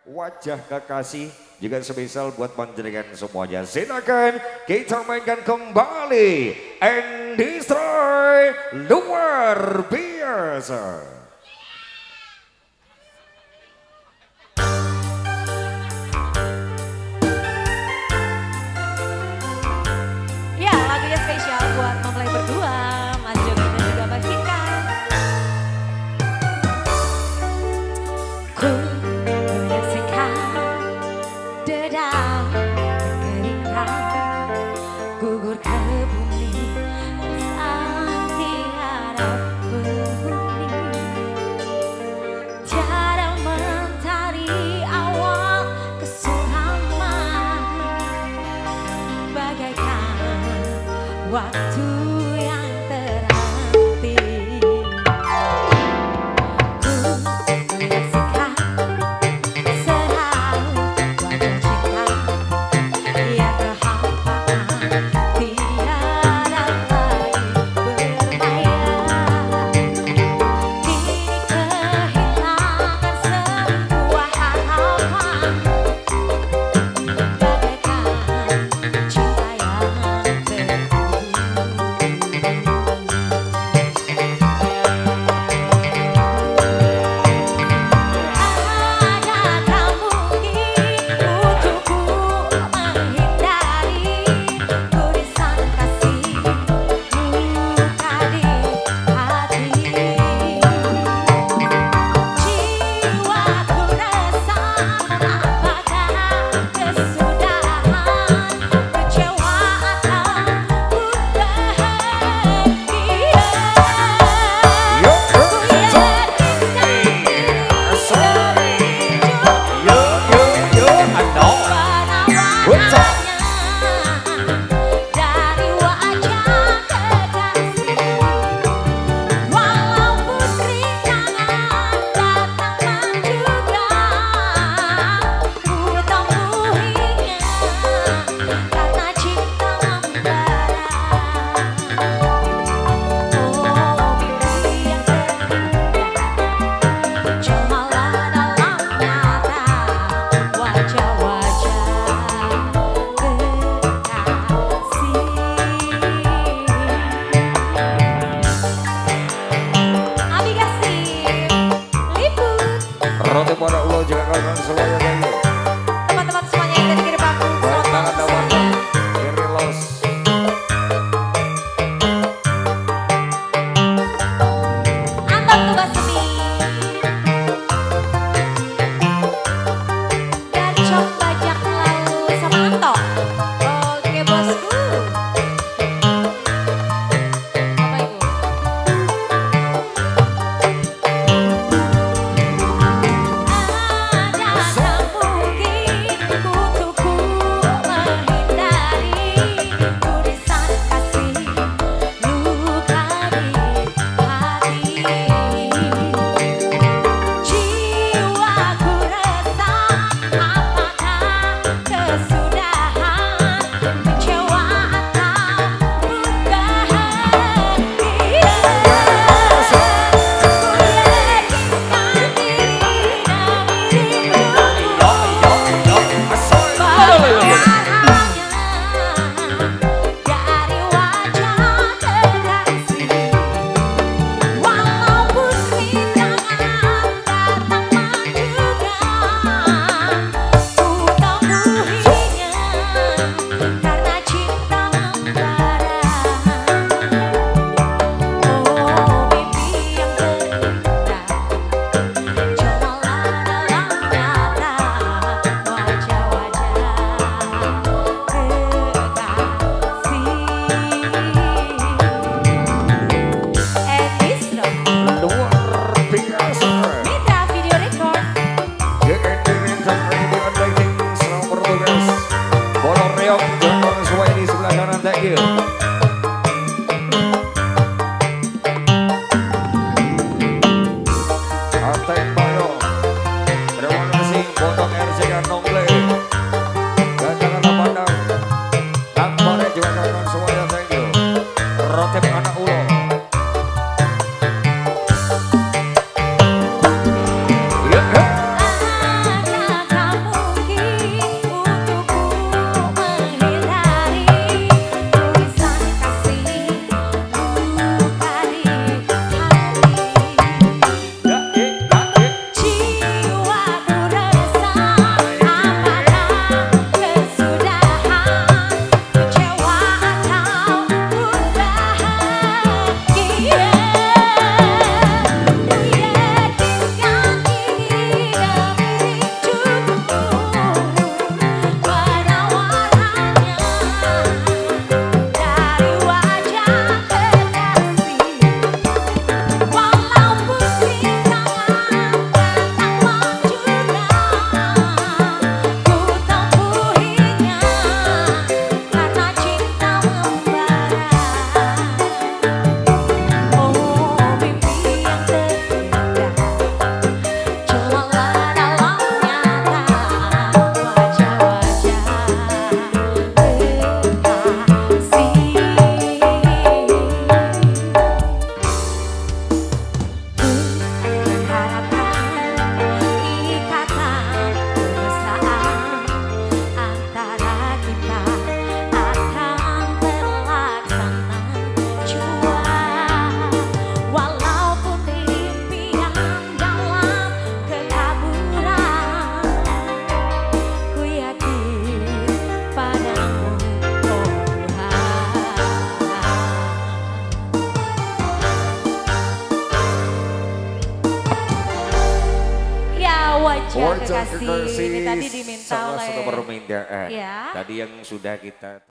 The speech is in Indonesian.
Wajah kekasih juga spesial buat panjenengan semuanya. Silakan kita mainkan kembali and destroy luar biasa. Ya, lagunya spesial buat mempelai berdua, Mas Jogi dan juga Mbak Kika. Ku menyaksikan dedaunan keringat gugur ke bumi saat tiada penghuni. Tiada mentari awal kesuraman bagaikan waktu yang terhenti. Ku menyaksikan seraut wajah cinta yang kehampaan tiada lagi berbayar. Kini kehilangan sebuah harapan bagaikan cinta yang Roti pada ulo juga kawan semuanya dulu. teman-teman semuanya yang dari kiri panggung, selamat malam semuanya. Kiri los. Anton Tugas Semi dari Cok Bajak Laut sama Anto. Oke bosku. Apa itu? Ada mungkin kutuku menghindari tulisan kasih luka di hati. Jiwaku resah, apakah kesudahan kecewa atau mungkahan dia. Dari wajah kekasih, walaupun rintangan datang juga, ku tempuhinya karena cinta membara. Oh mimpi yang terindah, cobalah dalam nyata wajah-wajah Luar biasa. Mitra Video Record. Selamat bertugas. Bola reok jangan semua di sebelah kanan, thank you. Ateng Bayo. Terima kasih potong RC dan Nongle. Dan jangan lupa pandang. Tampare juga kawan semuanya, thank you. Rotep anak ulo. Ya, kekasih. Ini tadi diminta oleh. Salah satu permintaan. Ya. Tadi yang sudah kita